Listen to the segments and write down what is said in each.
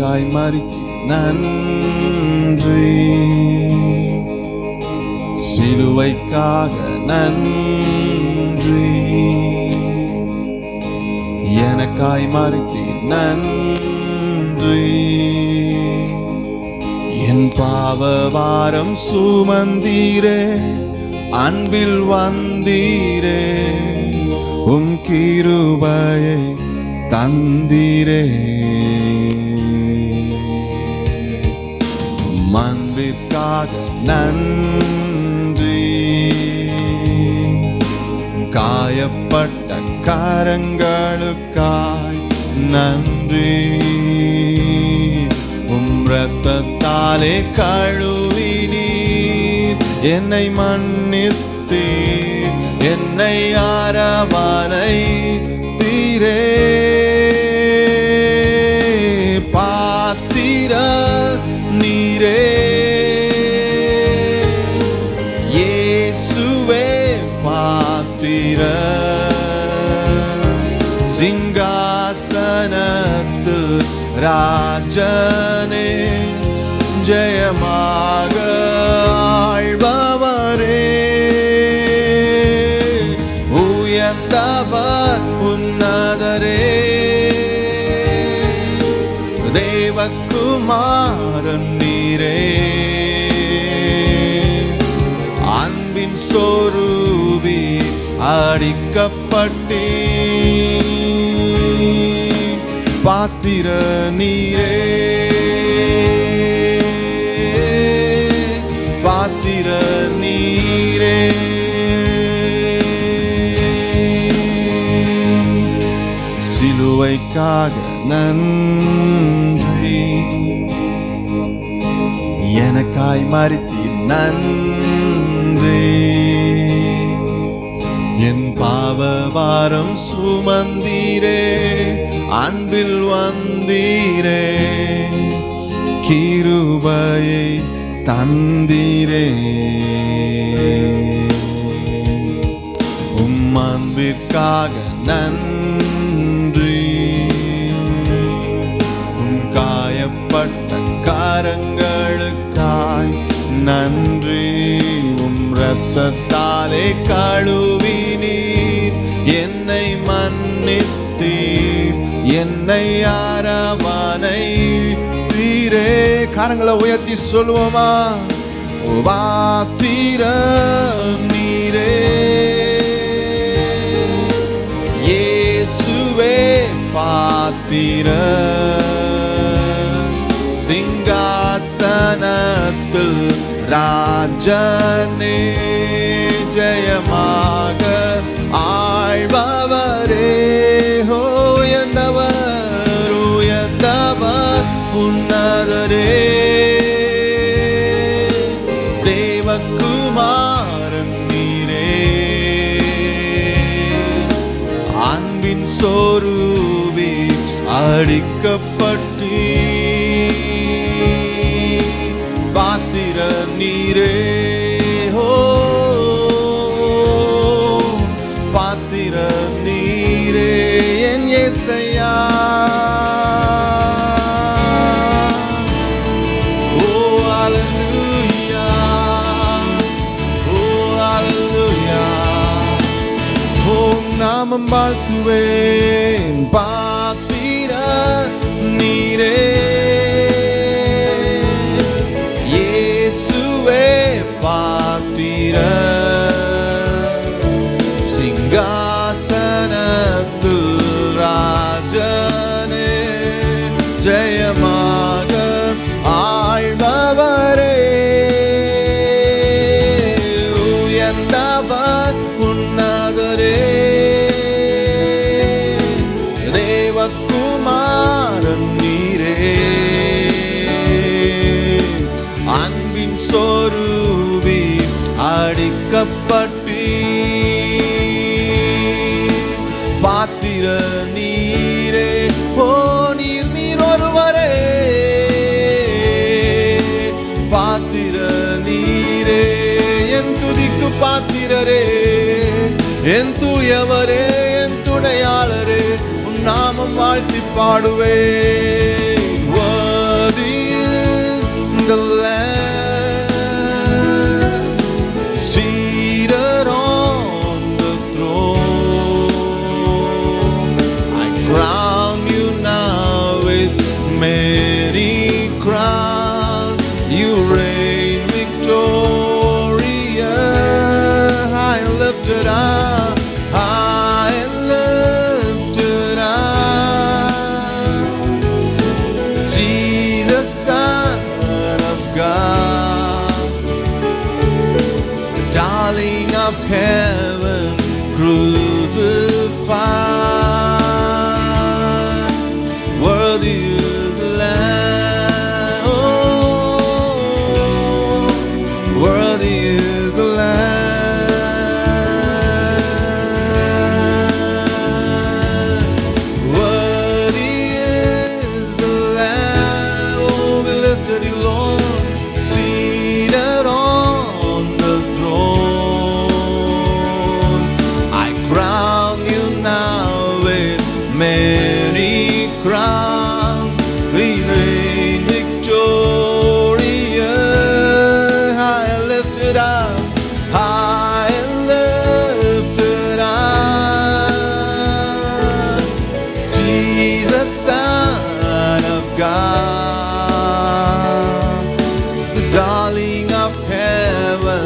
எனக்காய் மரித்தீர் நன்றி, சிலுவைக்காக நன்றி, எனக்காய் மரித்தீர் நன்றி, என் பாவபாரம் சுமந்தீரே, அன்பில் வந்தீரே, உம் கிருபையை தந்தீரே, அன்பிற்காக நன்றி, காயப்பட்ட கரங்களுக்காய் நன்றி, உம் இரத்தத்தாலே கழுவினீர், என்னை மன்னித்தீர், என்னை அரவணைத்தீரே, பாத்திர நீரே, இயேசுவே பாத்திர, சிங்காசனத்து ராஜனே, ஜெயமாக ஆள்பவரே, உயர்ந்தவர் உன்னதரே, தேவகுமாரன் நீரே, அன்பின் சொரூபி அடிக்கப்பட்டே, பாத்திர நீரே, பாத்திர நீரே, சிலுவைக்காக நன்றி, எனக்காய் மரித்தீர் நன்றி, என் பாவபாரம் சுமந்தீரே, அன்பில் வந்தீரே, கிருபையை தந்தீரே, உம் அன்பிற்காக நன்றி, உம் காயப்பட்ட கரங்களுக்காய் நன்றி, உம் இரத்தத்தாலே கழுவினீர், என்னை மன்னித்தீர், என்னை அரவணைத்தீரே, கரங்களை உயர்த்தி சொல்லுவோமா, பாத்திர நீரே, இயேசுவே பாத்திர, சிங்காசனத்தில் ராஜனே, ஜெயமாக ஆள்பவரே, உயர்ந்தவர் உயர்ந்தவர் உன்னதரே, தேவகுமாரன் நீரே, அன்பின் சொரூபி அடிக்கப்பட்டீ, பாத்திர நீரே, பாத்திர நீரே, என் இயேசையா, ஓ அல்லேலூயா, ஓ அல்லேலூயா, உம் நாமம் வாழ்த்துவேன், பாத்திர நீரே, இயேசுவே பாத்திர, சிங்காசனத்தில் ராஜனே, ஜெயமாக ஆள்பவரே, உயர்ந்தவர் உன்னதரே, தேவகுமாரன் நீரே, அன்பின் சொரூபி அடிக்கப்பட்டீ, பாத்திர நீரே, ஓ நீர் நீர் ஒருவரே, பாத்திர நீரே, என் துதிக்கு பாத்திரரே, என் தூயவரே, என் துணையாளரே, உன் நாமம் வாழ்த்தி பாடுவே, You reign victorious, high and lifted up, high and lifted up. Jesus, Son of God, the darling of heaven, crucified. Worthy is the Lamb, oh, worthy is the Lamb. Worthy is the Lamb, oh, we lifted you, Lord, seated on the throne. I crown you now with many crowns. We reign victorious, high and lifted up, high and lifted up. Jesus, Son of God, the darling of heaven,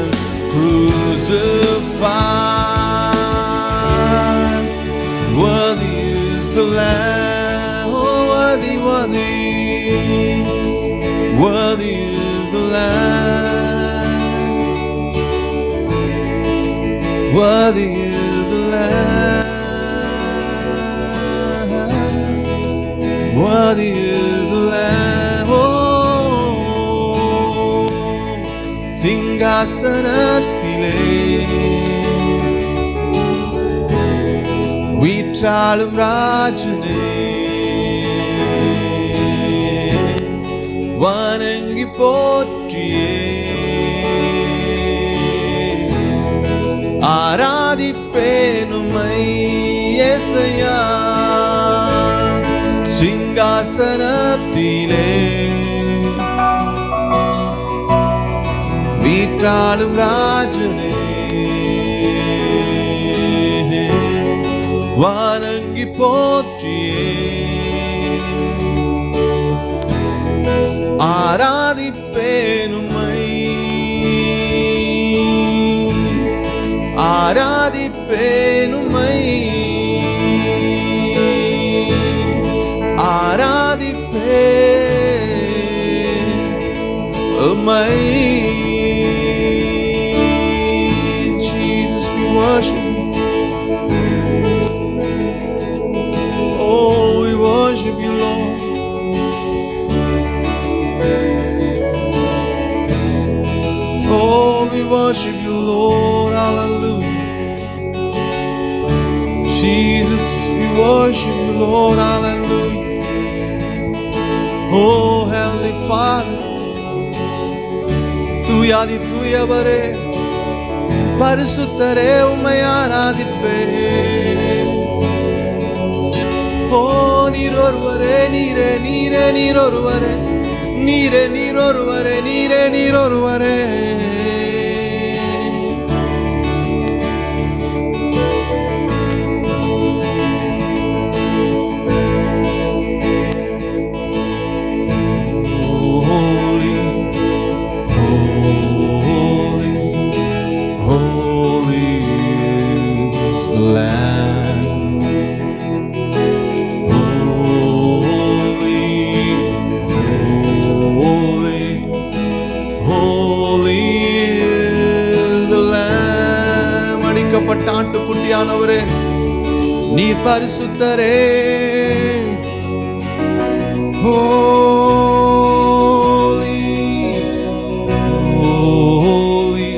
crucified. Worthy is the Lamb, oh, worthy, worthy, worthy is the Lamb, worthy is the Lamb, worthy is the Lamb, oh, சிங்காசனத்திலே வீற்றாளும் ராஜனே, வணங்கி போற்றியே ஆராதிப்பேன் உம்மை இயேசையா. சிங்காசனத்திலே வீற்றாளும் ராஜனே, வணங்கி போற்றியே ஆராதிப்பேன் உம்மை, ஆராதிப்பேன் உம்மை, ஆராதிப்பேன் உம்மை. Jesus, we worship you. Oh, we worship you, Lord. Oh, we worship you, Lord. Hallelujah. Jesus, we worship you, Lord. Hallelujah. Oh, Heavenly Father, தூயாதி தூயவரே, பரிசுத்தரே, உம்மை ஆராதிப்பேன். ஓ, நீர் ஒருவரே, நீரே, நீரே, நீர் ஒருவரே, நீரே, நீர் ஒருவரே, நீரே, நீர் ஒருவரே. ஆட்டுக்குட்டியானவரே, நீர் பரிசுத்தரே. Holy, holy,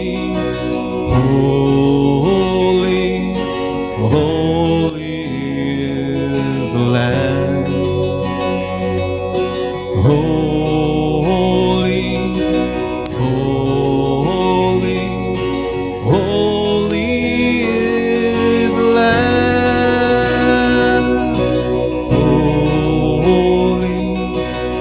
holy, holy is the Lamb. Holy, holy, holy is the Lamb. Holy,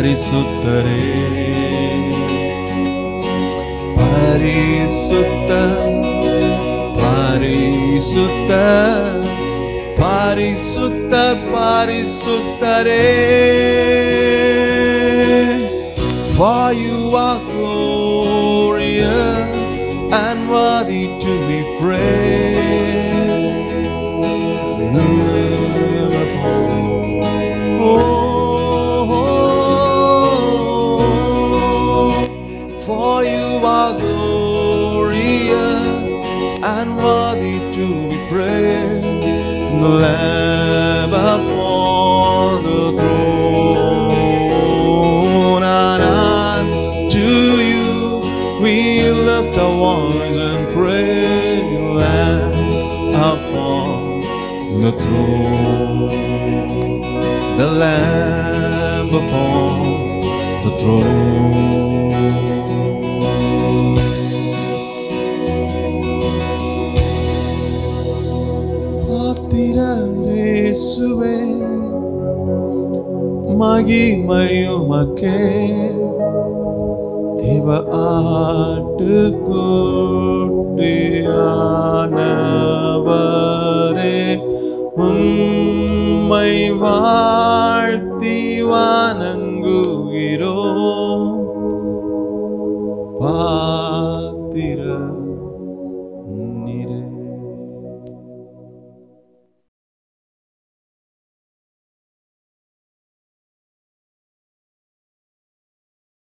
பரிசுத்தரே பரிசுத்த பரிசுத்த பரிசுத்தர் பரிசுத்தரே. For you are glorious and worthy to be praised. For you are glorious and worthy to be praised. The Lamb upon the throne, and unto you we lift our voice and pray. Lamb upon the throne, the Lamb upon the throne. இயேசுவே மகிமையுமக்கே தேவ ஆட்டுக்குட்டியானவரே உம்மை வாழ்த்தி வணங்குகிறோம். பாத்திர